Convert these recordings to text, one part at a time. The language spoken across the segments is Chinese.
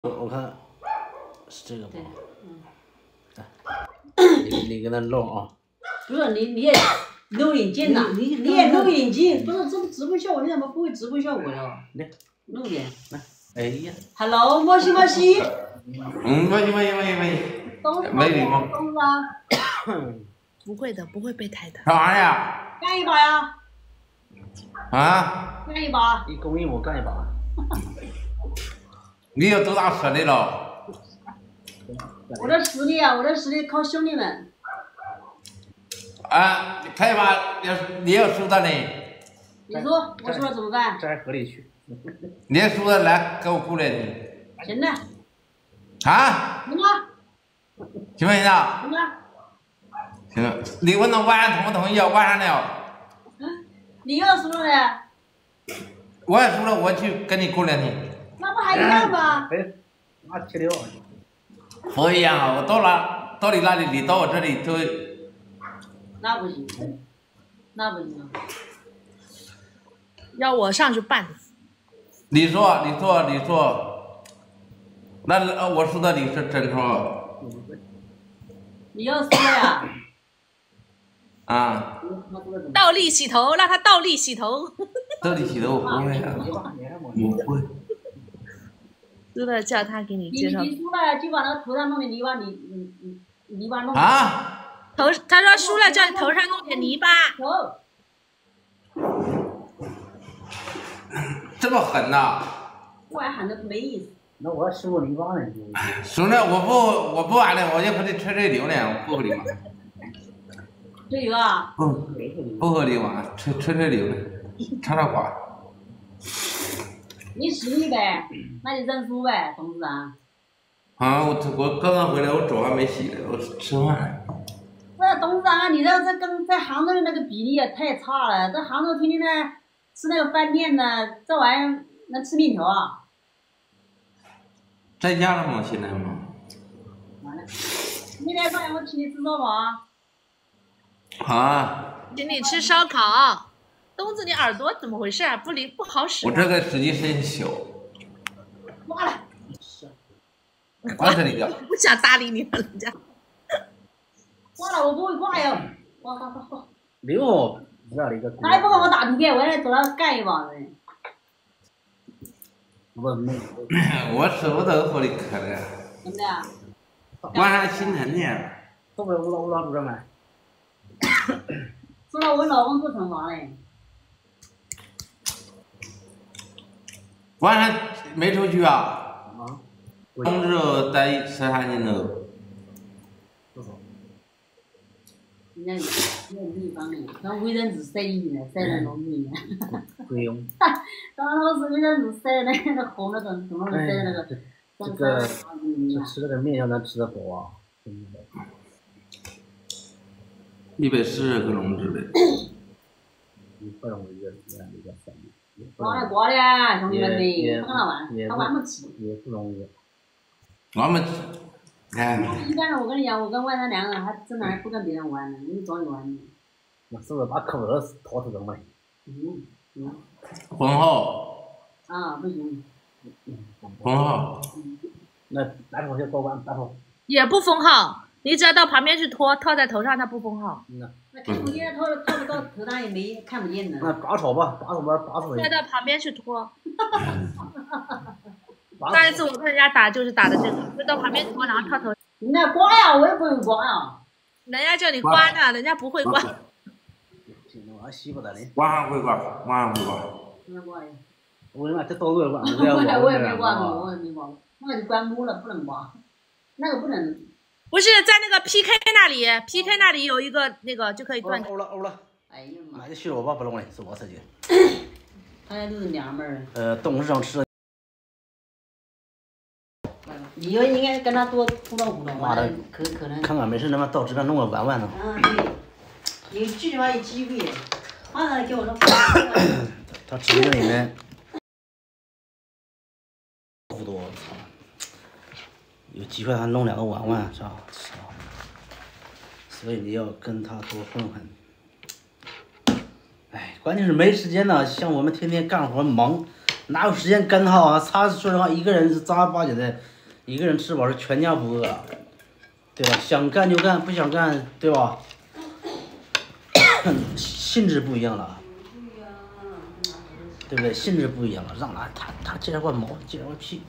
我看是这个吗？你跟他弄啊。 不是你也录眼镜呐？你也录眼镜，不是这直播效果，你怎么不会直播效果呀？录点。 哎呀 Hello， 莫西莫西。 喂。没礼貌。 不会的，不会备胎的。 干啥呀？ 干一把呀！ 啊？ 干一把。 一公一母干一把。 你有多大实力了？ 我的实力啊，我的实力靠兄弟们。 啊，开一把，你要输的呢。 你说，我输了怎么办？ 这还河里去。 你要输的来给我过来你。 行的。 啊？ 行啊。 行不行啊？ 行啊。 行，你问他晚上同不同意啊？晚上了。 你又输了呢？ 我也输了，我去跟你过两天。 那不还一样吗？ 哎，那76。 不一样啊！我到你那里，你到我这里就。 那不行，那不行。 要我上去办。 你说，那我输的你是真说。 你又输了呀？ 啊。 倒立洗头，让他倒立洗头。 倒立洗头我不会啊，我不会。 输了叫他给你介绍。 你输了就把那头上弄点泥巴，泥巴弄。 啊？ 他说输了叫你头上弄点泥巴。 这么狠呐？ 我还喊的没意思。 那我要吃过泥巴呢。 兄弟，我不玩了，我就和你吹牛呢，我不和你玩。 吹牛啊？ 不和你玩，吹牛呢，插瓜。 你实力呗，那就认输呗，董事长。 啊，我刚刚回来，我澡还没洗呢，我吃饭了。 不是董事长，你这跟在杭州的那个比例也太差了。在杭州天天呢吃那个饭店呢，这玩意儿能吃面条啊？ 在家了吗？现在吗？ 完了，明天上来我请你吃烧烤啊。 啊。 请你吃烧烤。东子，你耳朵怎么回事啊？不好使。 我这个实际是小。 挂了。 挂这里的。 不想搭理你了，人家。 挂了，我不会挂呀。挂。 6，这里一个。 他还不跟我打 PK， 我也走那干一把子。 我舍不得和你磕的。 怎么的？ 晚上心疼你。 后边我老主任们。 说了我老公做惩罚嘞。 晚上没出去啊？工作待13年了。 那地方呢？那卫生纸塞进去了，塞在笼里面。 不用。 当时卫生纸塞在那个红的怎么塞在那个？ 这个吃这个面要能吃得饱啊。 140个笼子的。 不容易的， 刮的，兄弟们的，看他玩，他玩不起。 也不容易。 玩不起。哎。 一般我跟你讲，我跟外甥两个人还真的还不跟别人玩呢，你找你玩呢。 那是不是把口子掏出来嘛？ 婚后。 啊，不行。 封号。 那拿头就过关，拿头。 也不封号，你只要到旁边去拖，套在头上，他不封号。 那看不见，套不到头上也没看不见的。 那拔草吧，拔草。 再到旁边去拖。上一次我跟人家打就是打的这个，就到旁边拖，然后套头。 人家刮呀，我也不会刮呀。 人家叫你刮呢，人家不会刮。 我稀巴的嘞。 晚上会刮。 我他妈这都是刮。 我也没刮过，那个就关木了，不能刮，那个不能。 不是在那个 PK 那里有一个那个就可以断。 欧了。 哎呀妈！ 那就许了我吧，不弄了，是我自己。 他家都是娘们儿。 董事长吃的。 你要应该跟他多互动，可能。 看看没事，他妈到这边弄个玩呢。 对，有句话有机会。他给我说。 他直播里面。不多，操！有机会他弄2个玩，是吧？所以你要跟他多混混。哎，关键是没时间呢，像我们天天干活忙，哪有时间跟他啊？他说实话，一个人是正儿八经的一个人吃饱是全家不饿，对吧？想干就干，不想干，对吧？性质不一样了，对不对？性质不一样了，让他接着块毛，接着块屁。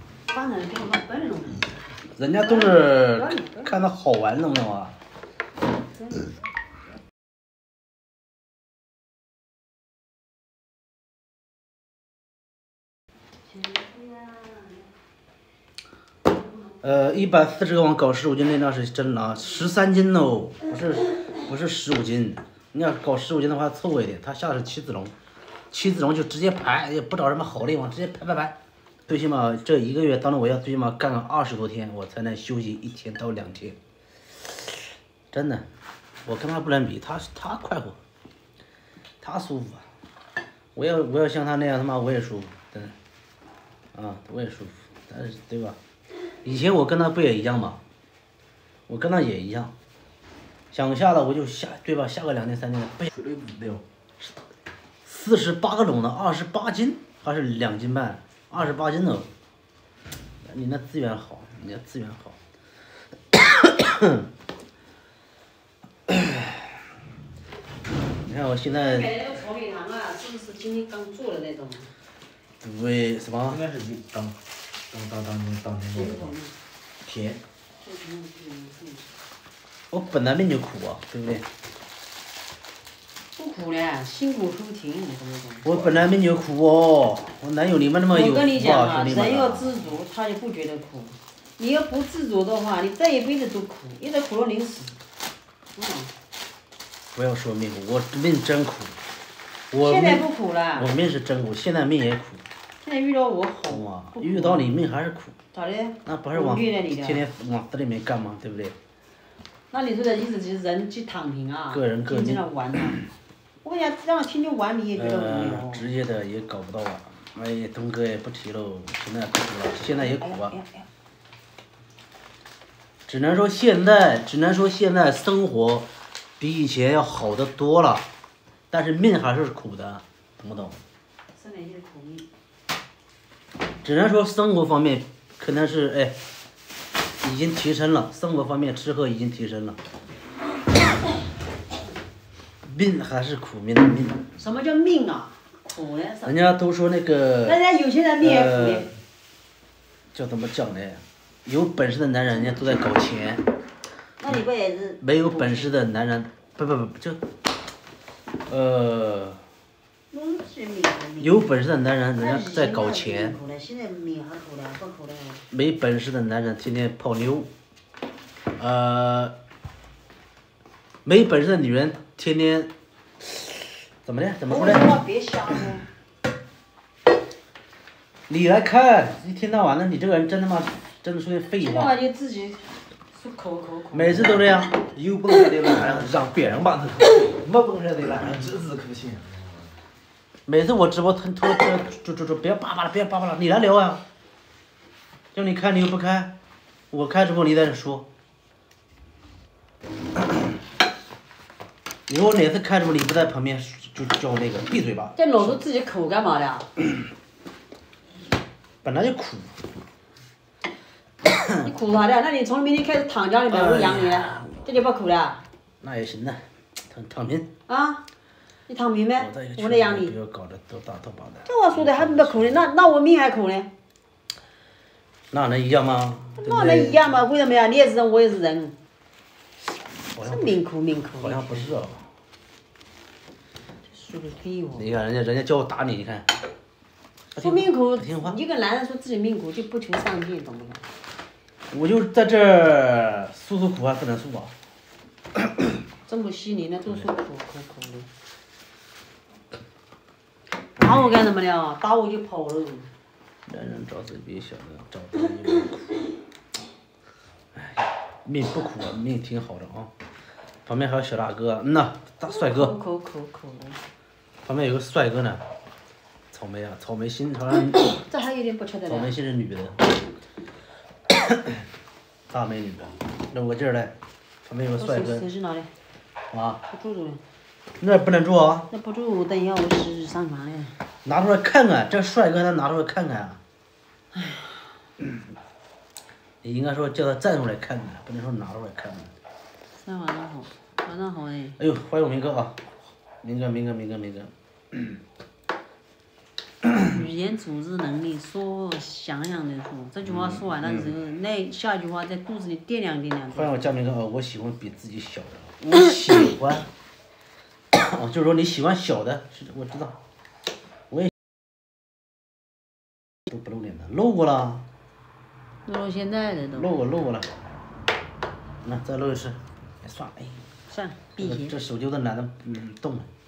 人家都是看他好玩，懂不懂啊？140个网搞15斤那张是真的啊，13斤哦，不是15斤。你要搞15斤的话凑合一点，他下的是7子龙，7子龙就直接排，也不找什么好地方，直接排。最起码这1个月当中我要最起码干个20多天，我才能休息1天到2天。真的，我跟他不能比，他快活，他舒服。我要像他那样，他妈我也舒服，真的。啊，我也舒服，但是对吧？以前我跟他不也一样吗？我跟他也一样，想下了我就下，对吧？下个2天3天的，不行。48个笼的28斤还是2斤半，28斤呢。你那资源好，你那资源好。你看我现在。 那个炒米汤啊，是不是今天刚做的那种？ 对，什么？ 应该是当天做的。甜。 我本来命就苦啊，对不对？ 不苦嘞，辛苦出勤，你懂不懂？ 我本来命就苦哦，我哪有你们那么有福啊， 我跟你讲啊， 兄弟们人要知足，他就不觉得苦。你要不自足的话，你这一辈子都苦，一直苦到临死。 不要说命苦，我命真苦。我现在不苦了。 我命是真苦，现在命也苦。 现在遇到我好。 哇，遇到你命还是苦。 咋的？ 那不是天天往死里面干吗？对不对？ 那你说的意思就是人去躺平啊？ 个人天天在玩呐。我跟你讲，让天天玩你也觉得无聊。 职业的也搞不到啊。哎，东哥也不提喽，现在不苦了，现在也苦啊。只能说现在生活比以前要好得多了，但是命还是苦的，懂不懂？ 生来就是苦命。 只能说生活方面可能是已经提升了，生活方面吃喝已经提升了，命还是苦命的命。 什么叫命啊？苦呢？ 人家都说那个。 人家有些人命也苦的。 叫怎么讲呢？有本事的男人，人家都在搞钱。 那你不也是？ 没有本事的男人，不就，有本事的男人，人家在搞钱。 现在命还苦了，不苦了。 没本事的男人天天泡妞，没本事的女人天天，怎么的？怎么说呢？ 别瞎说。 你来看，一天到晚的，你这个人真他妈真的说句废话。 这话就自己说口。 每次都这样。 有本事的男人让别人帮他口气，没本事的男人只字口气。 每次我直播，就别叭叭了，你来聊啊。叫你开你又不开，我开直播你在这说。以后哪次开直播你不在旁边，就叫我那个闭嘴吧。 这老是自己口干嘛的？ 本来就苦。 你苦啥的？那你从明天开始躺家里面，我养你了，这就不苦了。 那也行的，躺平。 啊？你躺平呗，我来养你。 不要搞得都大头包的。 这话说的还不苦呢，那我命还苦呢。 那能一样吗？ 那能一样吗？为什么呀？你也是人，我也是人。是命苦。 好像不是哦。 说的废话。 你看人家叫我打你，你看。 说命苦， 一个男人说自己命苦就不求上进，懂不懂？ 我就在这儿诉苦还不能诉啊。 这么细腻，那都说苦的。打我干什么了？打我就跑了。 男人找自己别想着找自己苦。哎，命不苦啊，命挺好的啊。旁边还有小大哥，呐，大帅哥。 口的。 旁边有个帅哥呢。草莓啊，草莓心好像。 这还有点不缺德。 草莓心是女的。大美女的，露个劲儿来。旁边有个帅哥。 手机拿来。 啊。 不住了。 那不能住啊。 那不住，等一下我上床嘞。 拿出来看看，这帅哥他拿出来看看啊。 你应该说叫他站出来看你，不能说拿出来看你。 算晚上好，晚上好哎。 哎呦，欢迎我明哥啊！明哥。 语言组织能力，说想想的说，这句话说完了之后，那下句话在肚子里掂量掂量。 欢迎我佳明哥啊！我喜欢比自己小的，我喜欢。哦，就是说你喜欢小的，是我知道。我也都不露脸的，露过了。 露现在的都。 露过了。那再露一次，哎算了，哎。 算了，避嫌。 这手就都懒得动了。